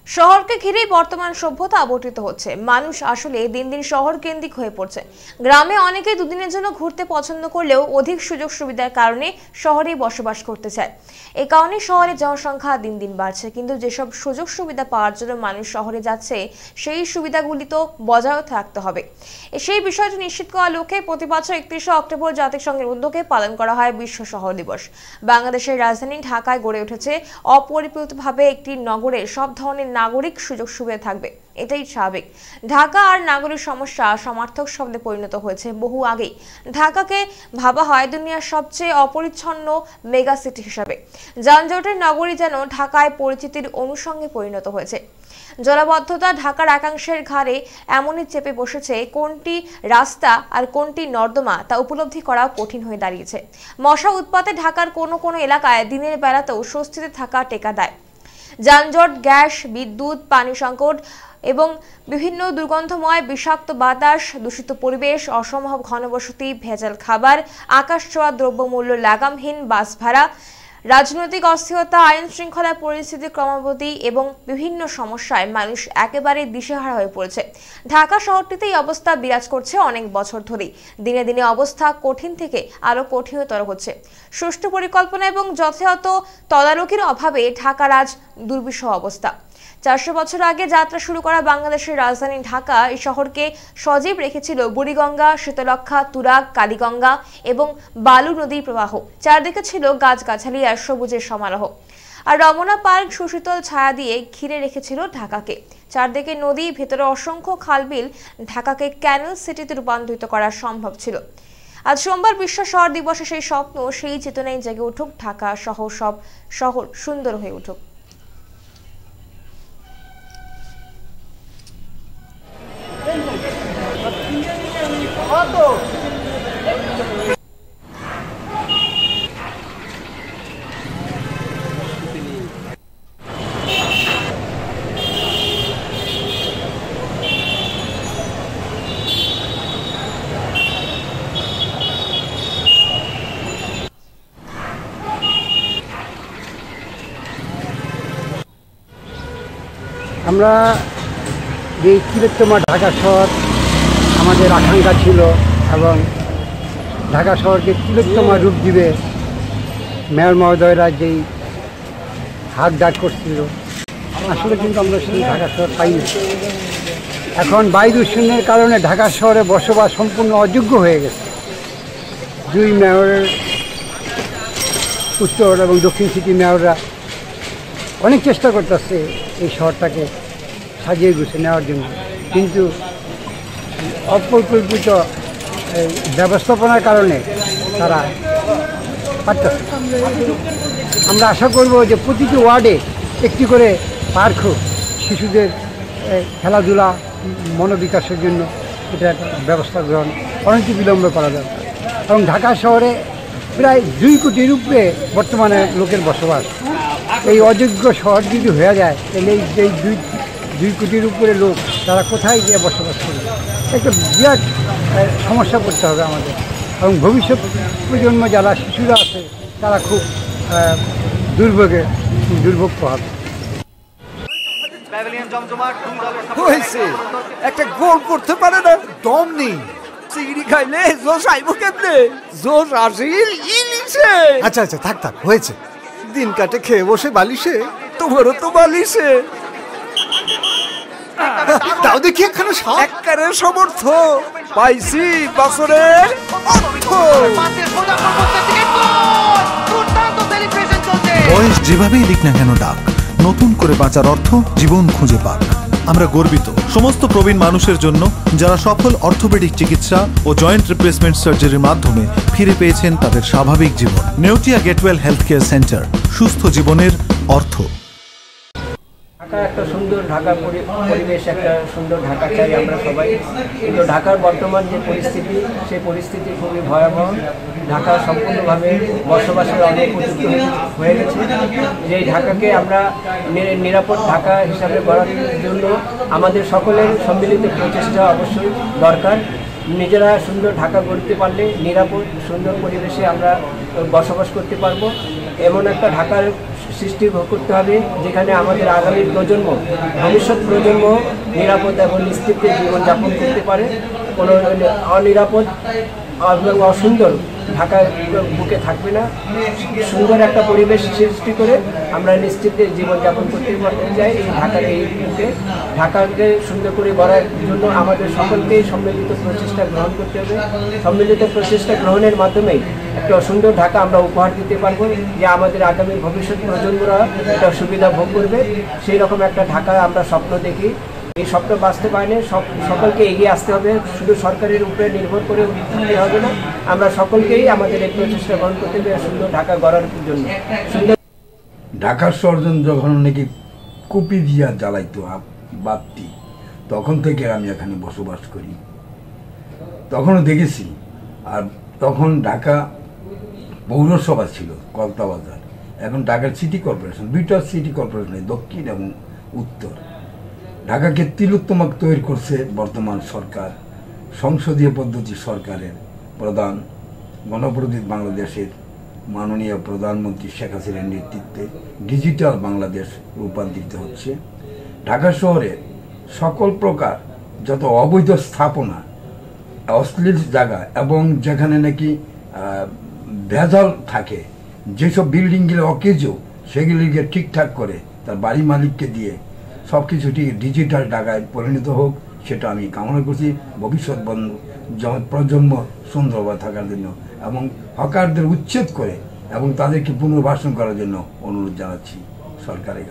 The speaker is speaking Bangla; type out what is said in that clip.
শহরকে ঘিরেই বর্তমান সভ্যতা আবর্তিত হচ্ছে। মানুষ আসলে দিন দিন শহর কেন্দ্রিক হয়ে পড়ছে। গ্রামে অনেকেই দুদিনের জন্য ঘুরতে পছন্দ করলেও অধিক সুযোগ সুবিধার কারণে শহরেই বসবাস করতে চায়। এই কারণে শহরে জনসংখ্যা দিন দিন বাড়ছে, কিন্তু যেসব সুযোগ সুবিধা পাওয়ার জন্য মানুষ শহরে যাচ্ছে সেই সুবিধাগুলি তো বজায় থাকতে হবে। সেই বিষয়টি নিশ্চিত করার লক্ষ্যে প্রতি বছর 31শে অক্টোবর জাতিসংঘের উদ্যোগে পালন করা হয় বিশ্ব শহর দিবস। বাংলাদেশের রাজধানী ঢাকায় গড়ে উঠেছে অপরিকল্পিতভাবে একটি নগরে সব ধরনের নাগরিক সুযোগ সুবিধা থাকবে, এটাই স্বাভাবিক। ঢাকা আর নাগরিক সমস্যা সমার্থক শব্দে পরিণত হয়েছে বহু আগেই। ঢাকাকে ভাবা হয় দুনিয়ার সবচেয়ে অপরিচ্ছন্ন মেগা সিটি হিসাবে। যানজটের নগরী যেন ঢাকায় পরিচিতির অনুষঙ্গে পরিণত হয়েছে। জলাবদ্ধতা ঢাকার একাংশের ঘাড়ে এমনই চেপে বসেছে, কোনটি রাস্তা আর কোনটি নর্দমা তা উপলব্ধি করা কঠিন হয়ে দাঁড়িয়েছে। মশা উৎপাতে ঢাকার কোনো কোনো এলাকায় দিনের বেলাতেও স্বস্তিতে থাকা টেকা দেয়। যানজট, গ্যাস, বিদ্যুৎ, পানি সংকট এবং বিভিন্ন দুর্গন্ধময় বিষাক্ত বাতাস, দূষিত পরিবেশ, অসম্ভব ঘনবসতি, ভেজাল খাবার, আকাশ ছোঁয়া দ্রব্যমূল্য, লাগামহীন বাস ভাড়া, রাজনৈতিক অস্থিরতা, আইন শৃঙ্খলা পরিস্থিতি ক্রমবর্ধী এবং বিভিন্ন সমস্যায় মানুষ একেবারে দিশেহারা হয়ে পড়েছে। ঢাকা শহরটিতে এই অবস্থা বিরাজ করছে অনেক বছর ধরেই। দিনে দিনে অবস্থা কঠিন থেকে আরো কঠিনতর হচ্ছে। সুষ্ঠু পরিকল্পনা এবং যথাযথ তদারকির অভাবে ঢাকার আজ দুর্বিষহ অবস্থা। 400 বছর আগে যাত্রা শুরু করা বাংলাদেশের রাজধানী ঢাকা এই শহরকে সজীব রেখেছিল বুড়িগঙ্গা, শীতলক্ষা, তুরাগ, কালীগঙ্গা এবং বালু নদীর প্রবাহ। চারদিকে ছিল গাছগাছালি আর সবুজের সমারোহ। আর রমনা পার্ক সুশীতল ছায়া দিয়ে ঘিরে রেখেছিল ঢাকাকে। চারদিকে নদী, ভেতরে অসংখ্য খালবিল ঢাকাকে ক্যানেল সিটিতে রূপান্তরিত করা সম্ভব ছিল। আজ সোমবার বিশ্ব শহর দিবসে সেই স্বপ্ন, সেই চেতনায় জেগে উঠুক ঢাকা সহ সব শহর সুন্দর হয়ে উঠুক। আমরা যে চিরতমা ঢাকা শহর আমাদের আকাঙ্ক্ষা ছিল এবং ঢাকা শহরকে চিরতমা রূপ দিবে মেয়র মহোদয়রা যেই হাত ডাক করছিল, আসলে কিন্তু আমরা সেই ঢাকা শহর পাইনি। এখন বায়ু দূষণের কারণে ঢাকা শহরে বসবাস সম্পূর্ণ অযোগ্য হয়ে গেছে। দুই মেয়রের, উত্তর এবং দক্ষিণ সিটি মেয়ররা অনেক চেষ্টা করতেছে এই শহরটাকে সাজিয়ে গুছিয়ে নেওয়ার জন্য, কিন্তু অপরিকল্পিত ব্যবস্থাপনার কারণে তারা পারতেছে। আমরা আশা করব যে প্রতিটি ওয়ার্ডে একটি করে পার্ক হোক, শিশুদের খেলাধুলা মনোবিকাশের জন্য এটা একটা ব্যবস্থা গ্রহণ অনেক বিলম্ব করা দরকার। এবং ঢাকা শহরে প্রায় 2 কোটির উপরে বর্তমানে লোকের বসবাস। এই অযোগ্য শহর যদি হয়ে যায় তাহলে এই 2 কোটির উপরে লোক তারা কোথায় গিয়ে বসবাস করবে? একটা বিরাট সমস্যা পড়তে হবে আমাদের। এবং ভবিষ্যৎ প্রজন্ম যারা শিশুরা আছে তারা খুব দুর্ভোগ পাবে। হয়েছে একটা গোল করতে পারে না, দম নেই। চিংড়ি খাইলে জোশ আইব কেমনে? জোশ আসিল ইলিশে। আচ্ছা আচ্ছা থাক থাক, হয়েছে। দিন কাটে খেয়ে বসে বালিশে, তোমারও তো বালিশে। তাও দেখি একখানে একবারে সমর্থ পাইছি বছরের বয়স যেভাবেই দিক না কেন ডাক, নতুন করে বাঁচার অর্থ জীবন খুঁজে পাক। আমরা গর্বিত সমস্ত প্রবীণ মানুষের জন্য যারা সফল অর্থোপেডিক চিকিৎসা ও জয়েন্ট রিপ্লেসমেন্ট সার্জারির মাধ্যমে ফিরে পেয়েছেন তাদের স্বাভাবিক জীবন। Neotia Getwell health care centre, সুস্থ জীবনের অর্থ। ঢাকা একটা সুন্দর ঢাকা পরিবেশ, একটা সুন্দর ঢাকা চাই আমরা সবাই, কিন্তু ঢাকার বর্তমান যে পরিস্থিতি সেই পরিস্থিতি খুবই ভয়াবহ। ঢাকা সম্পূর্ণভাবে বসবাসের অনুপযুক্ত হয়ে গেছে। যে ঢাকাকে আমরা নিরাপদ ঢাকা হিসাবে গড়ার জন্য আমাদের সকলের সম্মিলিত প্রচেষ্টা অবশ্যই দরকার। নিজেরা সুন্দর ঢাকা গড়তে পারলে নিরাপদ সুন্দর পরিবেশে আমরা বসবাস করতে পারবো। এমন একটা ঢাকার সৃষ্টি করতে হবে, যেখানে আমাদের আগামী প্রজন্ম, ভবিষ্যৎ প্রজন্ম নিরাপদ এবং নিশ্চিন্তে জীবনযাপন করতে পারে। কোনো অনিরাপদ এবং অসুন্দর ঢাকার বুকে থাকবে না। সুন্দর একটা পরিবেশ সৃষ্টি করে আমরা নিশ্চিন্তে জীবনযাপন করতে চাই এই ঢাকার এই বুকে। ঢাকাকে সুন্দর করে গড়ার জন্য আমাদের সকলকেই সম্মিলিত প্রচেষ্টা গ্রহণ করতে হবে। সম্মিলিত প্রচেষ্টা গ্রহণের মাধ্যমেই একটা সুন্দর ঢাকা আমরা উপহার দিতে পারবো, যে আমাদের আগামী ভবিষ্যৎ প্রজন্মরা এটা সুবিধা ভোগ করবে। সেই রকম একটা ঢাকা আমরা স্বপ্ন দেখি। এই স্বপ্ন বাস্তবায়নে সকলকে এগিয়ে আসতে হবে, শুধু সরকারের উপরে নির্ভর করে থাকতে হবে না। আমরা সকলকেই আমাদের এই প্রচেষ্টা গ্রহণ করতে হবে সুন্দর ঢাকা গড়ার জন্য। সুন্দর ঢাকার সর্জন যখন নাকি কুপি দিয়া জ্বালাইতো বাতি, তখন থেকে আমি এখানে বসবাস করি, তখনও দেখেছি। আর তখন ঢাকা পৌরসভা ছিল কলতাবাজার, এখন ঢাকার সিটি কর্পোরেশন, দুইটা সিটি কর্পোরেশন, দক্ষিণ এবং উত্তর। ঢাকাকে তিলোত্তমা তৈরি করছে বর্তমান সরকার, সংসদীয় পদ্ধতি সরকারের প্রধান গণপ্রজাতন্ত্রী বাংলাদেশের মাননীয় প্রধানমন্ত্রী শেখ হাসিনার নেতৃত্বে ডিজিটাল বাংলাদেশ রূপান্তরিত হচ্ছে। ঢাকা শহরে সকল প্রকার যত অবৈধ স্থাপনা, অশ্লীল জায়গা এবং যেখানে নাকি ভেজাল থাকে, যেসব বিল্ডিংগুলো অকেজো সেগুলিকে ঠিকঠাক করে তার বাড়ি মালিককে দিয়ে সব কিছুটি ডিজিটাল ঢাকায় পরিণত হোক, সেটা আমি কামনা করছি ভবিষ্যৎ প্রজন্ম সুন্দরভাবে থাকার জন্য, এবং হকারদের উচ্ছেদ করে এবং তাদেরকে পুনর্বাসন করার জন্য অনুরোধ জানাচ্ছি সরকারের।